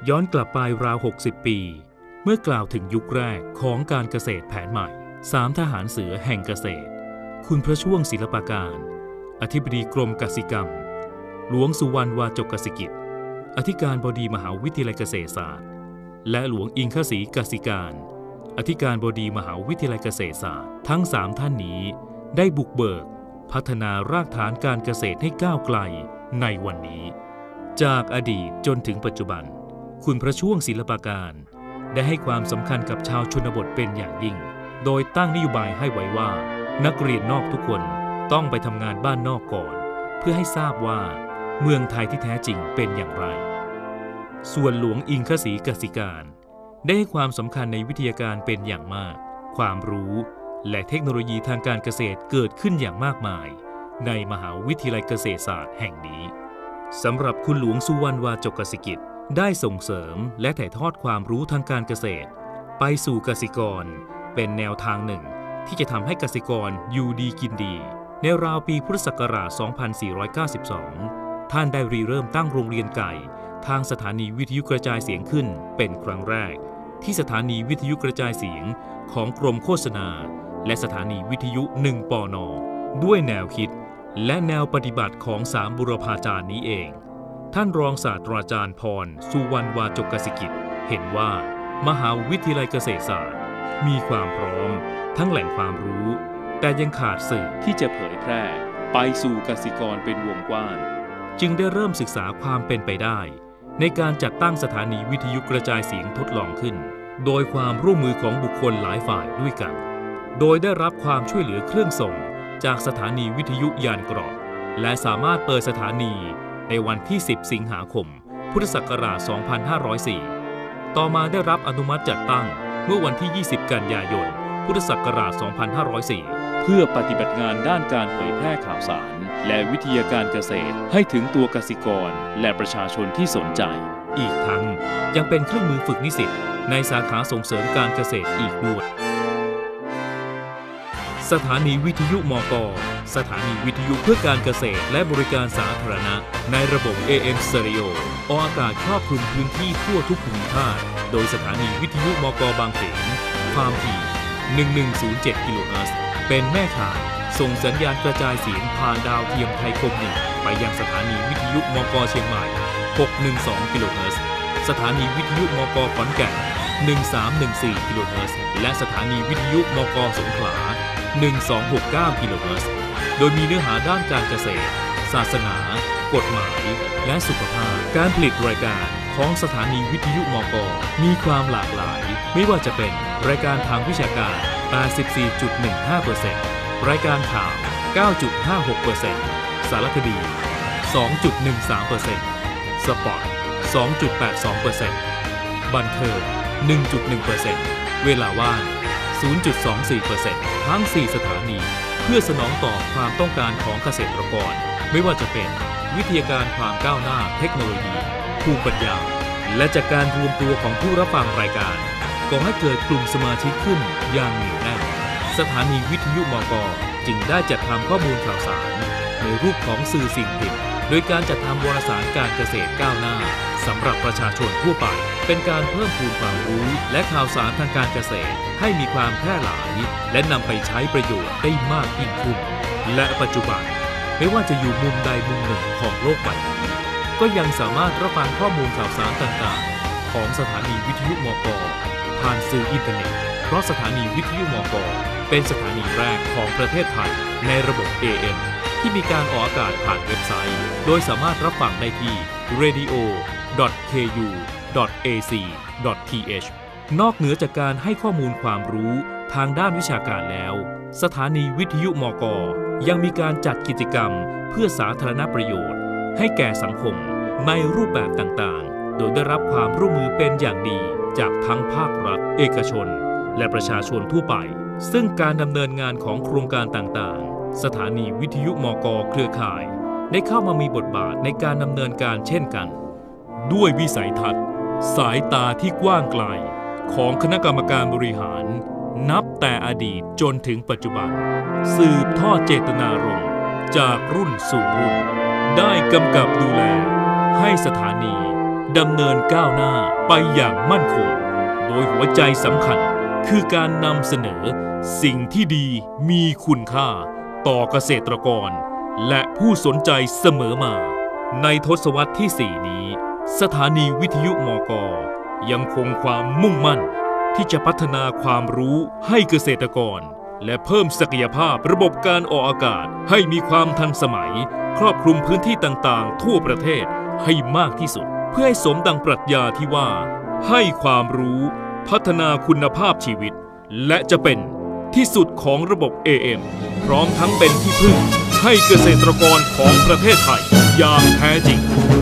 ย้อนกลับไปราว60 ปีเมื่อกล่าวถึงยุคแรกของการเกษตรแผนใหม่3ทหารเสือแห่งเกษตรคุณพระช่วงศิลปาการอธิบดีกรมกสิกรรมหลวงสุวรรณวาจกสิกิจอธิการบดีมหาวิทยาลัยเกษตรศาสตร์และหลวงอิงคศรีกสิการอธิการบดีมหาวิทยาลัยเกษตรศาสตร์ทั้ง3ท่านนี้ได้บุกเบิกพัฒนารากฐานการเกษตรให้ก้าวไกลในวันนี้จากอดีตจนถึงปัจจุบันคุณพระช่วงศิลปาการได้ให้ความสำคัญกับชาวชนบทเป็นอย่างยิ่งโดยตั้งนโยบายให้ไว้ว่านักเรียนนอกทุกคนต้องไปทำงานบ้านนอกก่อนเพื่อให้ทราบว่าเมืองไทยที่แท้จริงเป็นอย่างไรส่วนหลวงอิงคศรีกสิการได้ให้ความสำคัญในวิทยาการเป็นอย่างมากความรู้และเทคโนโลยีทางการเกษตรเกิดขึ้นอย่างมากมายในมหาวิทยาลัยเกษตรศาสตร์แห่งนี้สำหรับคุณหลวงสุวรรณวาจกสิกิจได้ส่งเสริมและถ่ายทอดความรู้ทางการเกษตรไปสู่เกษตรกรเป็นแนวทางหนึ่งที่จะทำให้เกษตรกรอยู่ดีกินดีในราวปีพุทธศักราช 2492 ท่านได้ริเริ่มตั้งโรงเรียนไก่ทางสถานีวิทยุกระจายเสียงขึ้นเป็นครั้งแรกที่สถานีวิทยุกระจายเสียงของกรมโฆษณาและสถานีวิทยุ1 ปน.ด้วยแนวคิดและแนวปฏิบัติของ3บุรพาจารย์นี้เองท่านรองศาสตราจารย์พรสุวรรณวาจกสิกิจเห็นว่ามหาวิทยาลัยเกษตรศาสตร์มีความพร้อมทั้งแหล่งความรู้แต่ยังขาดสื่อที่จะเผยแพร่ไปสู่เกษตรกรเป็นวงกว้างจึงได้เริ่มศึกษาความเป็นไปได้ในการจัดตั้งสถานีวิทยุกระจายเสียงทดลองขึ้นโดยความร่วมมือของบุคคลหลายฝ่ายด้วยกันโดยได้รับความช่วยเหลือเครื่องส่งจากสถานีวิทยุยานเกราะและสามารถเปิดสถานีในวันที่ 10 สิงหาคม พุทธศักราช 2504 ต่อมาได้รับอนุมัติจัดตั้งเมื่อวันที่ 20 กันยายน พุทธศักราช 2504 เพื่อปฏิบัติงานด้านการเผยแพร่ข่าวสารและวิทยาการเกษตรให้ถึงตัวเกษตรกรและประชาชนที่สนใจอีกทั้งยังเป็นเครื่องมือฝึกนิสิตในสาขาส่งเสริมการเกษตรอีกด้วยสถานีวิทยุมก.สถานีวิทยุเพื่อการเกษตรและบริการสาธารณะในระบบ AM Stereo ออกอากาศครอบคลุมพื้นที่ทั่วทุกภูมิภาคโดยสถานีวิทยุมก.บางเขนความถี่ 1107 กิโลเฮิรตซ์เป็นแม่ข่ายส่งสัญญาณกระจายเสียงผ่านดาวเทียมไทยคม1ไปยังสถานีวิทยุมก.เชียงใหม่ 612 กิโลเฮิรตซ์สถานีวิทยุมก.ขอนแก่น 1314 กิโลเฮิรตซ์และสถานีวิทยุมก.สงขลา1269 กิโลเฮิรตซ์โดยมีเนื้อหาด้านการเกษตรศาสนากฎหมายและสุขภาพการผลิตรายการของสถานีวิทยุมก.มีความหลากหลายไม่ว่าจะเป็นรายการทางวิชาการ 84.15% รายการข่าว 9.56% สารคดี 2.13% สปอร์ต 2.82% บันเทิง 1.1% เวลาว่าง 0.24% ทั้ง 4 สถานีเพื่อสนองต่อความต้องการของเกษตรกรไม่ว่าจะเป็นวิทยาการความก้าวหน้าเทคโนโลยีภูมิปัญญาและจากการรวมตัวของผู้รับฟังรายการก่อให้เกิดกลุ่มสมาชิกขึ้นอย่างเหนียวแน่นสถานีวิทยุมก.จึงได้จัดทำข้อมูลข่าวสารในรูปของสื่อสิ่งพิมพ์โดยการจัดทำวารสารการเกษตรก้าวหน้าสำหรับประชาชนทั่วไปเป็นการเพิ่มพูนความรู้และข่าวสารทางการเกษตรให้มีความแพร่หลายและนำไปใช้ประโยชน์ได้มากยิ่งขึ้นและปัจจุบันไม่ว่าจะอยู่มุมใดมุมหนึ่งของโลกใบนี้ก็ยังสามารถรับฟังข้อมูลข่าวสารต่างๆของสถานีวิทยุมก.ผ่านสื่ออินเทอร์เน็ตเพราะสถานีวิทยุมก.เป็นสถานีแรกของประเทศไทยในระบบ AM ที่มีการออกอากาศผ่านเว็บไซต์โดยสามารถรับฟังได้ที่ radio.ku.ac.th นอกเหนือจากการให้ข้อมูลความรู้ทางด้านวิชาการแล้วสถานีวิทยุมก.ยังมีการจัดกิจกรรมเพื่อสาธารณประโยชน์ให้แก่สังคมในรูปแบบต่างๆโดยได้รับความร่วมมือเป็นอย่างดีจากทั้งภาครัฐเอกชนและประชาชนทั่วไปซึ่งการดำเนินงานของโครงการต่างๆสถานีวิทยุมก.เครือข่ายได้เข้ามามีบทบาทในการดำเนินการเช่นกันด้วยวิสัยทัศน์สายตาที่กว้างไกลของคณะกรรมการบริหารนับแต่อดีตจนถึงปัจจุบันสืบทอดเจตนารมณ์จากรุ่นสู่รุ่นได้กำกับดูแลให้สถานีดำเนินก้าวหน้าไปอย่างมั่นคงโดยหัวใจสำคัญคือการนำเสนอสิ่งที่ดีมีคุณค่าต่อเกษตรกรและผู้สนใจเสมอมาในทศวรรษที่ 4 นี้สถานีวิทยุมก.ยังคงความมุ่งมั่นที่จะพัฒนาความรู้ให้เกษตรกรและเพิ่มศักยภาพระบบการออกอากาศให้มีความทันสมัยครอบคลุมพื้นที่ต่างๆทั่วประเทศให้มากที่สุดเพื่อให้สมดังปรัชญาที่ว่าให้ความรู้พัฒนาคุณภาพชีวิตและจะเป็นที่สุดของระบบ AM พร้อมทั้งเป็นที่พึ่งให้เกษตรกรของประเทศไทยอย่างแท้จริง